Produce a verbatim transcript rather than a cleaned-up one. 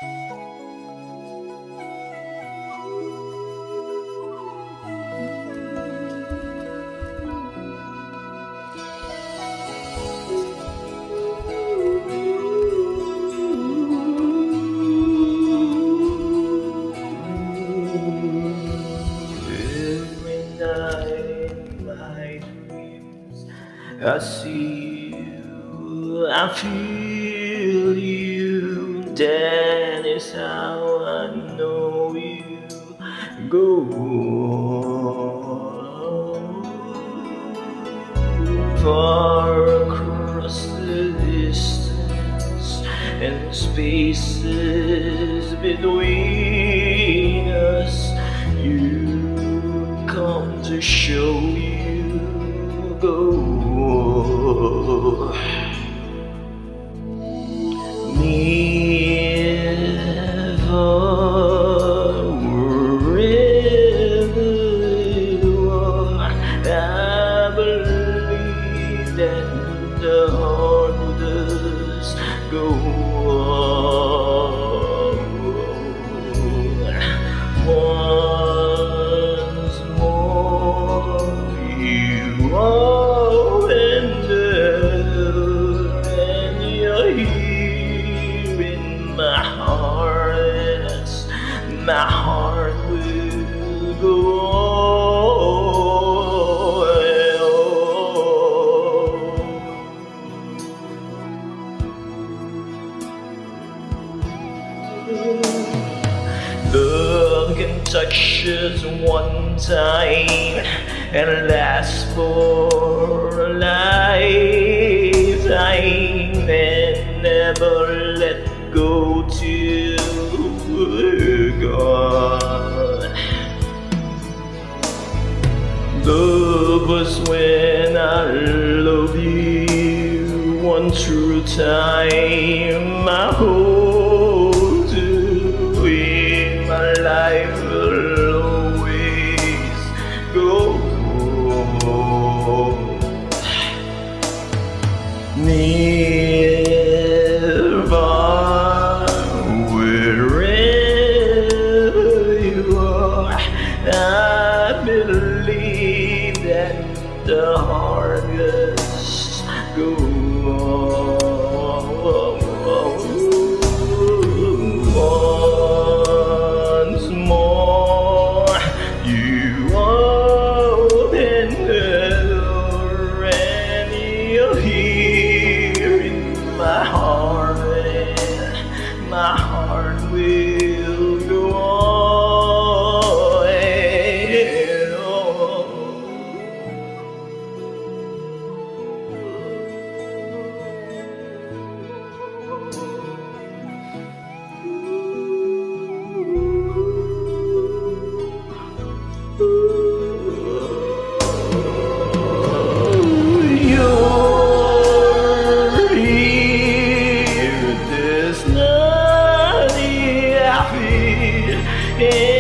I see you, I feel you, that is how I know you go. Far across the distance and spaces between us, you come to show you go. Never, wherever you are, I believe that the heart does go on. Once more, you are. My heart will go on. Love can touch us one time and last for a lifetime and never let go till we're gone. Love was when I love you one true time. I hold you in my life will always go. Never, I believe that the heart just go on. Once more, you open the door and you're here in my heart, and my heart will go on. Yeah.